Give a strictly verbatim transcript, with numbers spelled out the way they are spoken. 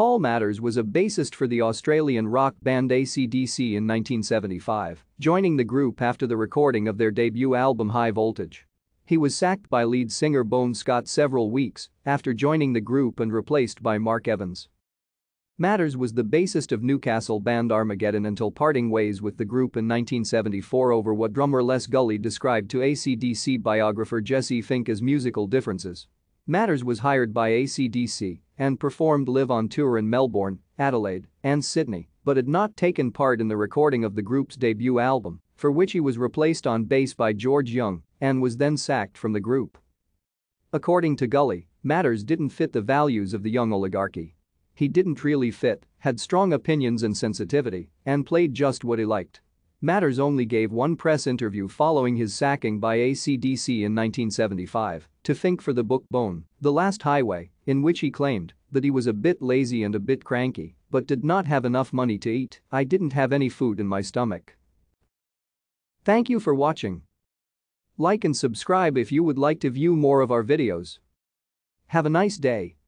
Paul Matters was a bassist for the Australian rock band A C D C in nineteen seventy-five, joining the group after the recording of their debut album High Voltage. He was sacked by lead singer Bon Scott several weeks after joining the group and replaced by Mark Evans. Matters was the bassist of Newcastle band Armageddon until parting ways with the group in nineteen seventy-four over what drummer Les Gully described to A C D C biographer Jesse Fink as musical differences. Matters was hired by A C D C and performed live on tour in Melbourne, Adelaide, and Sydney, but had not taken part in the recording of the group's debut album, for which he was replaced on bass by George Young and was then sacked from the group. According to Gully, Matters didn't fit the values of the Young oligarchy. He didn't really fit, had strong opinions and sensitivity, and played just what he liked. Matters only gave one press interview following his sacking by A C D C in nineteen seventy-five to Fink for the book Bone, The Last Highway, in which he claimed that he was a bit lazy and a bit cranky, but did not have enough money to eat. "I didn't have any food in my stomach." Thank you for watching. Like and subscribe if you would like to view more of our videos. Have a nice day.